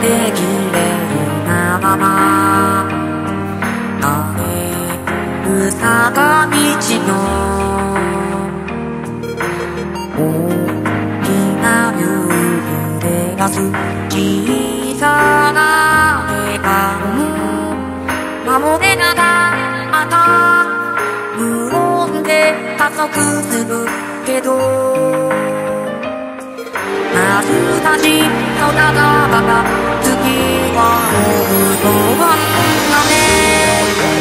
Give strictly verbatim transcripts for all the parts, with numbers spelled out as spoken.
できれるなまま歩る坂道の大きな夕暮れがす小さな笑顔守れなかった無音で加速するけど懐かしの長々月は追うのがね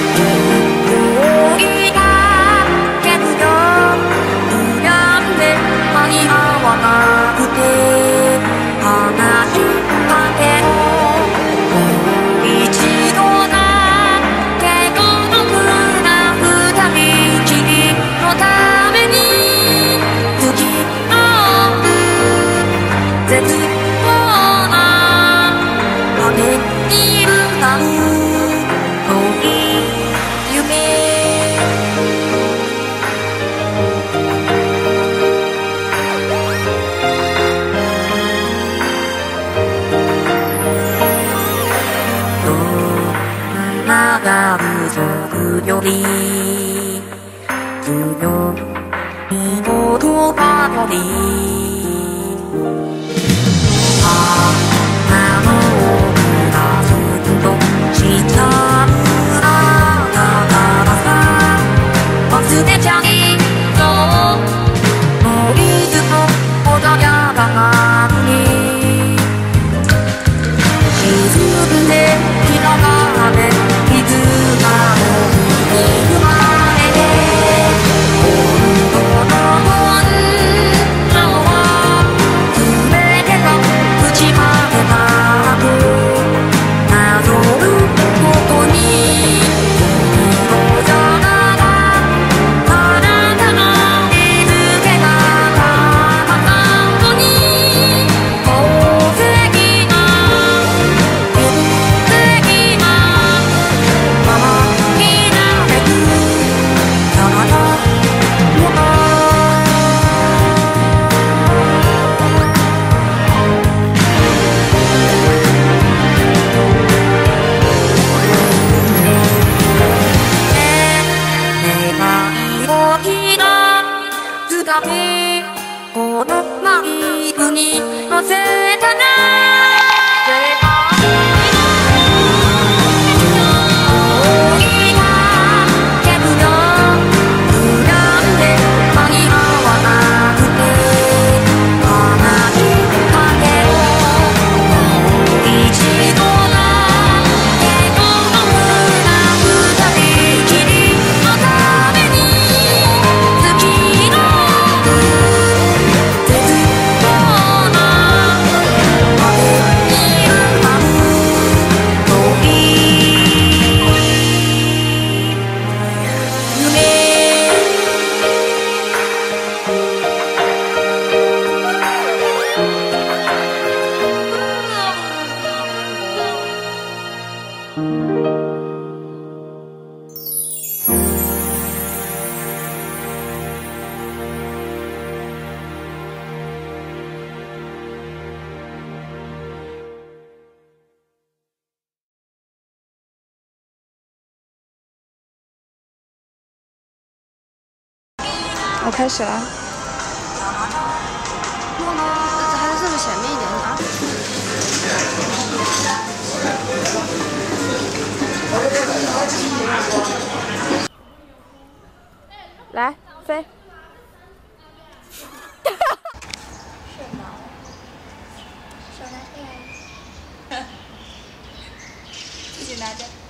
恋がけど恨んで間に合わなくて話しかけようもう一度だけ孤独な二人きりのために付き合う絶望な果てにいるなる遠い夢どんなが不足より強い言葉より花の奥がすっとしちゃうあなたがさ忘れちゃいそうもういつも穏やかなのに沈んで広がっていつかの海生まれて本当の本当は全てが打ち負けたとなぞることに色じゃながあなたの日付が変わったのに宝石が血液がままになれるあなたもの願いをひらつだけこのマイクに乗せたら恋がけど恨んで間に合わなくて話しかけようもう一度だけ孤独な二人きりのために付き合う絶望な果てにいるまる遠い夢我开始了， 还是这么前面一点啊。 来飞。 手拿着。自己拿着。